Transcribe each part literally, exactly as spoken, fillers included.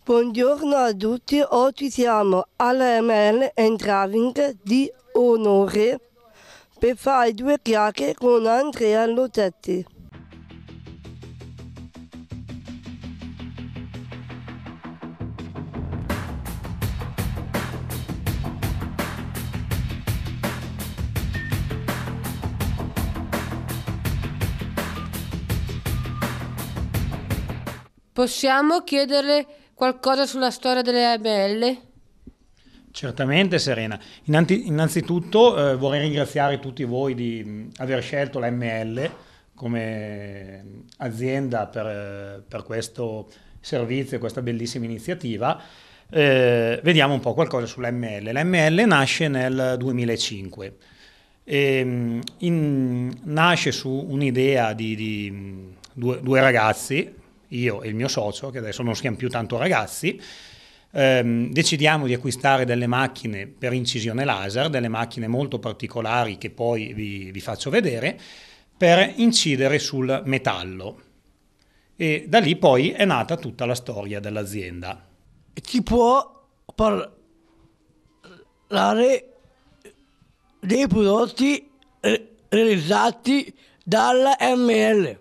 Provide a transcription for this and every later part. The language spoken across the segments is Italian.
Buongiorno a tutti, oggi siamo alla M L Engraving di Onore per fare due chiacchiere con Andrea Losetti. Possiamo chiederle qualcosa sulla storia delle M L? Certamente Serena. Innanzi, innanzitutto eh, vorrei ringraziare tutti voi di mh, aver scelto la M L come azienda per, per questo servizio e questa bellissima iniziativa. Eh, vediamo un po' qualcosa sulla M L. La M L nasce nel duemilacinque. E, in, nasce su un'idea di, di due, due ragazzi, io e il mio socio, che adesso non siamo più tanto ragazzi. Ehm, decidiamo di acquistare delle macchine per incisione laser, delle macchine molto particolari che poi vi, vi faccio vedere, per incidere sul metallo. E da lì poi è nata tutta la storia dell'azienda. Ci può parlare dei prodotti realizzati dalla M L?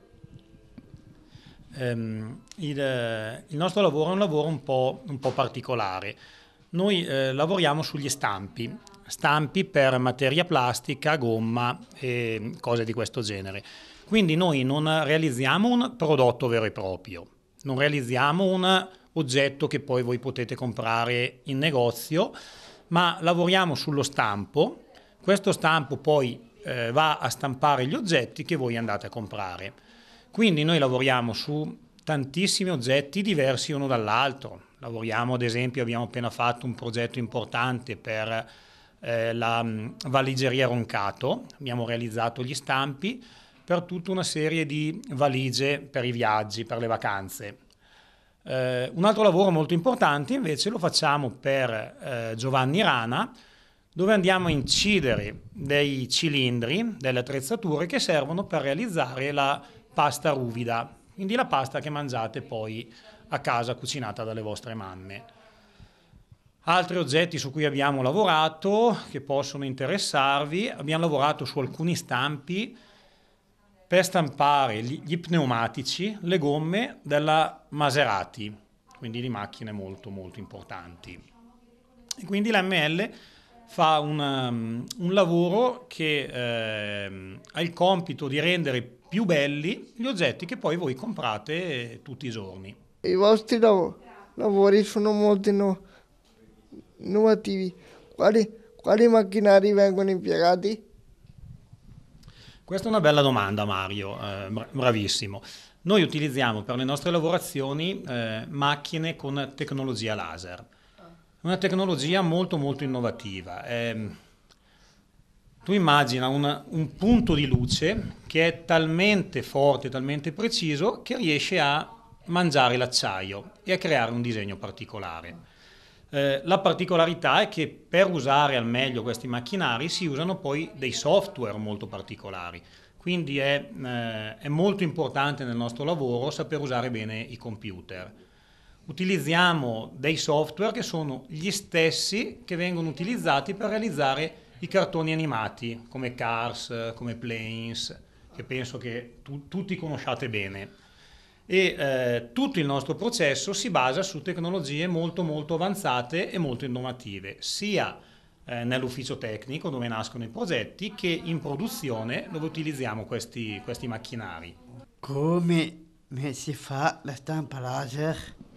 Um, il, il nostro lavoro è un lavoro un po', un po' particolare. Noi eh, lavoriamo sugli stampi, stampi per materia plastica, gomma e cose di questo genere. Quindi noi non realizziamo un prodotto vero e proprio, non realizziamo un oggetto che poi voi potete comprare in negozio, ma lavoriamo sullo stampo. Questo stampo poi eh, va a stampare gli oggetti che voi andate a comprare. Quindi noi lavoriamo su tantissimi oggetti diversi uno dall'altro. Lavoriamo, ad esempio, abbiamo appena fatto un progetto importante per eh, la mh, valigeria Roncato. Abbiamo realizzato gli stampi per tutta una serie di valigie per i viaggi, per le vacanze. Eh, un altro lavoro molto importante invece lo facciamo per eh, Giovanni Rana, dove andiamo a incidere dei cilindri, delle attrezzature che servono per realizzare la pasta ruvida, quindi la pasta che mangiate poi a casa cucinata dalle vostre mamme. Altri oggetti su cui abbiamo lavorato che possono interessarvi: abbiamo lavorato su alcuni stampi per stampare gli pneumatici, le gomme della Maserati, quindi di macchine molto molto importanti. E quindi la M L fa un, um, un lavoro che eh, ha il compito di rendere più belli gli oggetti che poi voi comprate tutti i giorni. I vostri lav- lavori sono molto no- innovativi. Quali, quali macchinari vengono impiegati? Questa è una bella domanda, Mario, eh, bravissimo. Noi utilizziamo per le nostre lavorazioni eh, macchine con tecnologia laser. Una tecnologia molto molto innovativa. Eh, tu immagina un, un punto di luce che è talmente forte, talmente preciso, che riesce a mangiare l'acciaio e a creare un disegno particolare. Eh, la particolarità è che per usare al meglio questi macchinari si usano poi dei software molto particolari. Quindi è, eh, è molto importante nel nostro lavoro saper usare bene i computer. Utilizziamo dei software che sono gli stessi che vengono utilizzati per realizzare i cartoni animati, come Cars, come Planes, che penso che tu, tutti conosciate bene. E eh, tutto il nostro processo si basa su tecnologie molto molto avanzate e molto innovative, sia eh, nell'ufficio tecnico dove nascono i progetti, che in produzione dove utilizziamo questi, questi macchinari. Come si fa la stampa laser?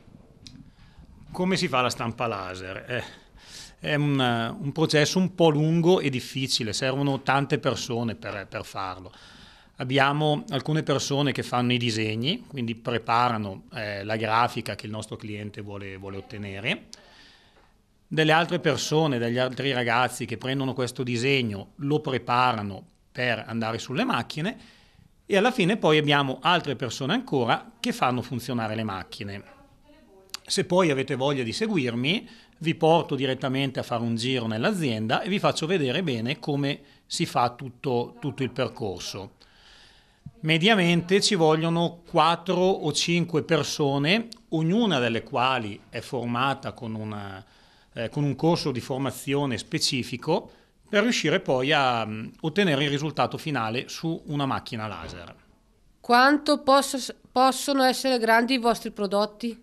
Come si fa la stampa laser? Eh, è un, un processo un po' lungo e difficile, servono tante persone per, per farlo. Abbiamo alcune persone che fanno i disegni, quindi preparano eh, la grafica che il nostro cliente vuole, vuole ottenere. Delle altre persone, degli altri ragazzi che prendono questo disegno, lo preparano per andare sulle macchine, e alla fine poi abbiamo altre persone ancora che fanno funzionare le macchine. Se poi avete voglia di seguirmi, vi porto direttamente a fare un giro nell'azienda e vi faccio vedere bene come si fa tutto, tutto il percorso. mediamente ci vogliono quattro o cinque persone, ognuna delle quali è formata con, una, eh, con un corso di formazione specifico per riuscire poi a um, ottenere il risultato finale su una macchina laser. Quanto posso, possono essere grandi i vostri prodotti?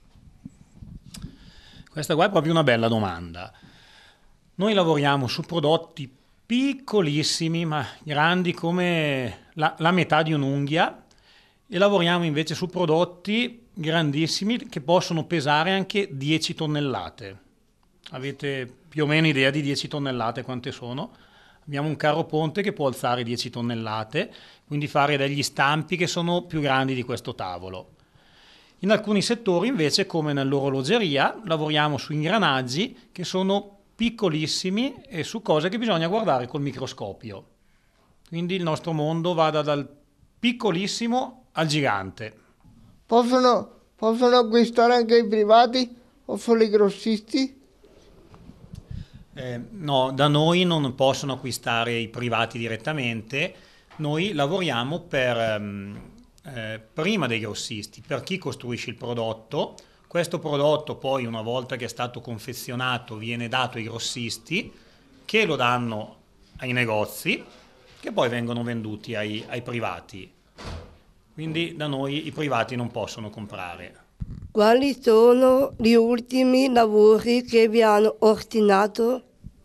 Questa qua è proprio una bella domanda. Noi lavoriamo su prodotti piccolissimi, ma grandi come la, la metà di un'unghia, e lavoriamo invece su prodotti grandissimi che possono pesare anche dieci tonnellate. Avete più o meno idea di dieci tonnellate quante sono? Abbiamo un carro ponte che può alzare dieci tonnellate, quindi fare degli stampi che sono più grandi di questo tavolo. In alcuni settori invece, come nell'orologeria, lavoriamo su ingranaggi che sono piccolissimi e su cose che bisogna guardare col microscopio. Quindi il nostro mondo va da, dal piccolissimo al gigante. Possono, possono acquistare anche i privati o solo i grossisti? Eh, no, da noi non possono acquistare i privati direttamente, noi lavoriamo per, ehm, eh, prima dei grossisti, per chi costruisce il prodotto. Questo prodotto poi, una volta che è stato confezionato, viene dato ai grossisti, che lo danno ai negozi, che poi vengono venduti ai, ai privati. Quindi da noi i privati non possono comprare. Quali sono gli ultimi lavori che vi hanno ordinato?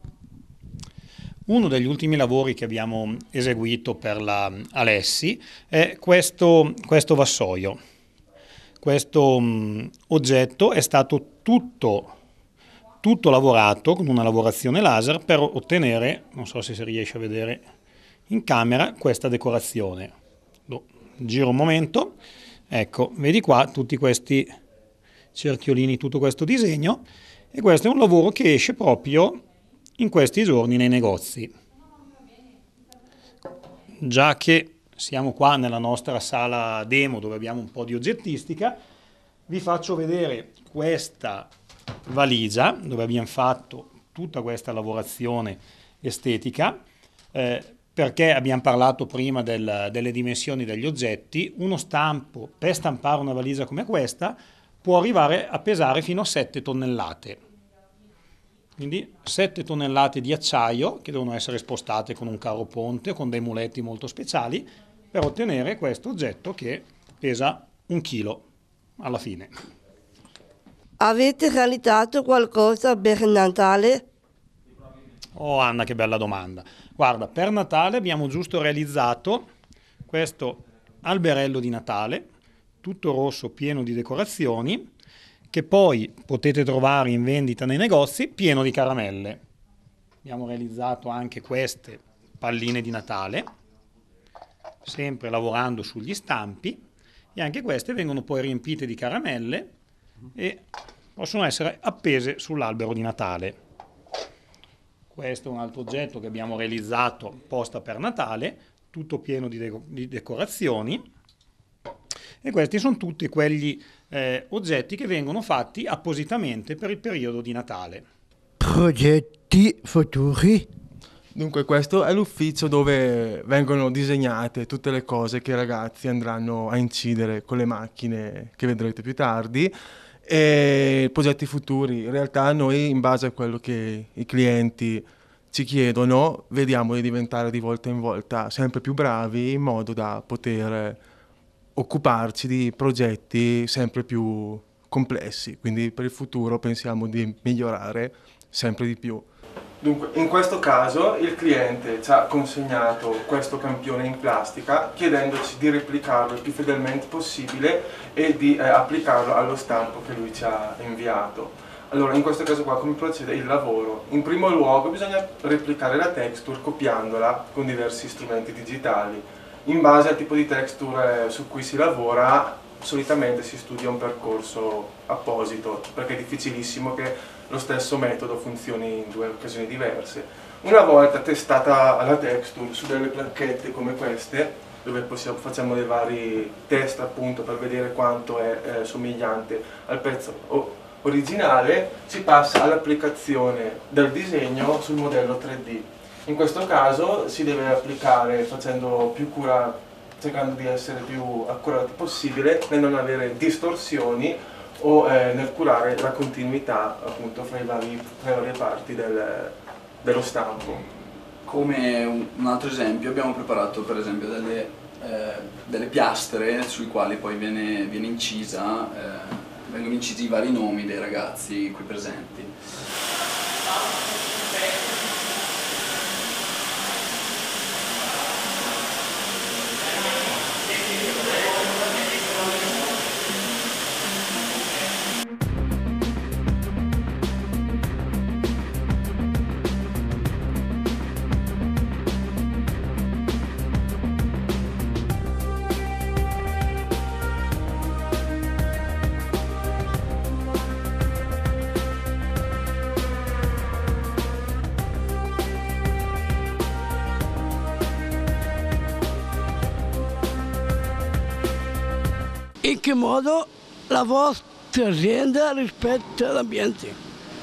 Uno degli ultimi lavori che abbiamo eseguito per la Alessi è questo, questo vassoio. Questo um, oggetto è stato tutto, tutto lavorato con una lavorazione laser per ottenere, non so se si riesce a vedere in camera, questa decorazione. Lo giro un momento, ecco, vedi qua tutti questi cerchiolini, tutto questo disegno, e questo è un lavoro che esce proprio in questi giorni nei negozi. Già che siamo qua nella nostra sala demo dove abbiamo un po' di oggettistica, vi faccio vedere questa valigia dove abbiamo fatto tutta questa lavorazione estetica, eh, perché abbiamo parlato prima del, delle dimensioni degli oggetti. Uno stampo per stampare una valigia come questa può arrivare a pesare fino a sette tonnellate. Quindi sette tonnellate di acciaio che devono essere spostate con un carro ponte o con dei muletti molto speciali per ottenere questo oggetto che pesa un chilo alla fine. Avete realizzato qualcosa per Natale? Oh Anna, che bella domanda. Guarda, per Natale abbiamo giusto realizzato questo alberello di Natale, tutto rosso, pieno di decorazioni, che poi potete trovare in vendita nei negozi, pieno di caramelle. Abbiamo realizzato anche queste palline di Natale, sempre lavorando sugli stampi, e anche queste vengono poi riempite di caramelle e possono essere appese sull'albero di Natale. Questo è un altro oggetto che abbiamo realizzato apposta per Natale, tutto pieno di, de- di decorazioni, e questi sono tutti quegli eh, oggetti che vengono fatti appositamente per il periodo di Natale. Progetti futuri? Dunque questo è l'ufficio dove vengono disegnate tutte le cose che i ragazzi andranno a incidere con le macchine che vedrete più tardi. E progetti futuri, in realtà noi in base a quello che i clienti ci chiedono vediamo di diventare di volta in volta sempre più bravi in modo da poter occuparci di progetti sempre più complessi, quindi per il futuro pensiamo di migliorare sempre di più. Dunque, in questo caso il cliente ci ha consegnato questo campione in plastica chiedendoci di replicarlo il più fedelmente possibile e di eh, applicarlo allo stampo che lui ci ha inviato. Allora, in questo caso qua come procede il lavoro? In primo luogo bisogna replicare la texture copiandola con diversi strumenti digitali. In base al tipo di texture su cui si lavora, solitamente si studia un percorso apposito, perché è difficilissimo che lo stesso metodo funzioni in due occasioni diverse. Una volta testata la texture su delle placchette come queste, dove possiamo, facciamo dei vari test appunto per vedere quanto è eh, somigliante al pezzo originale, si passa all'applicazione del disegno sul modello tre D. In questo caso si deve applicare facendo più cura cercando di essere più accurati possibile nel non avere distorsioni o eh, nel curare la continuità appunto fra, i vari, fra le varie parti del, dello stampo. Come un, un altro esempio abbiamo preparato per esempio delle, eh, delle piastre sui quali poi viene, viene incisa, eh, vengono incisi i vari nomi dei ragazzi qui presenti. In che modo la vostra azienda rispetta l'ambiente?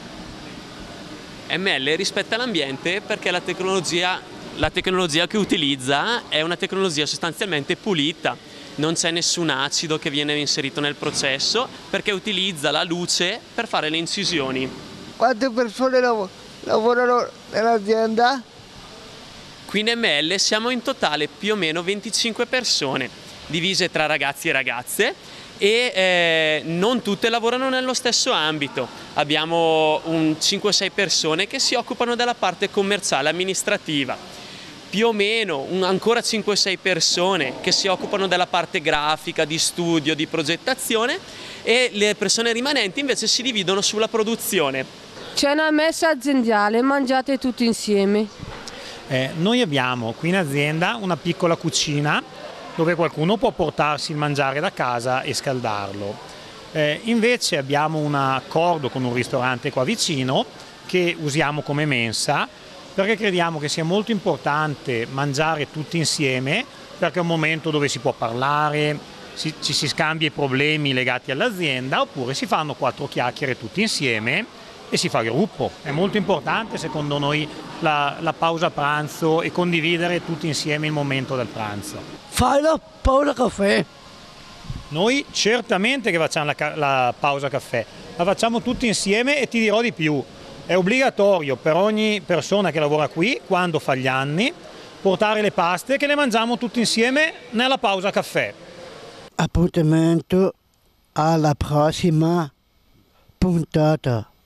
M L rispetta l'ambiente perché la tecnologia, la tecnologia che utilizza è una tecnologia sostanzialmente pulita, non c'è nessun acido che viene inserito nel processo perché utilizza la luce per fare le incisioni. Quante persone lav lavorano nell'azienda? Qui in M L siamo in totale più o meno venticinque persone, divise tra ragazzi e ragazze, e eh, non tutte lavorano nello stesso ambito. Abbiamo un cinque sei persone che si occupano della parte commerciale amministrativa, più o meno un, ancora cinque sei persone che si occupano della parte grafica, di studio, di progettazione, e le persone rimanenti invece si dividono sulla produzione. C'è una messa aziendale, mangiate tutti insieme. Eh, noi abbiamo qui in azienda una piccola cucina dove qualcuno può portarsi il mangiare da casa e scaldarlo. Eh, invece abbiamo un accordo con un ristorante qua vicino che usiamo come mensa perché crediamo che sia molto importante mangiare tutti insieme, perché è un momento dove si può parlare, si, ci si scambia i problemi legati all'azienda, oppure si fanno quattro chiacchiere tutti insieme e si fa gruppo. È molto importante secondo noi la, la pausa pranzo e condividere tutti insieme il momento del pranzo. Fai la pausa caffè? Noi certamente che facciamo la, la pausa caffè, la facciamo tutti insieme e ti dirò di più, è obbligatorio per ogni persona che lavora qui, quando fa gli anni, portare le paste che le mangiamo tutti insieme nella pausa caffè. Appuntamento alla prossima puntata.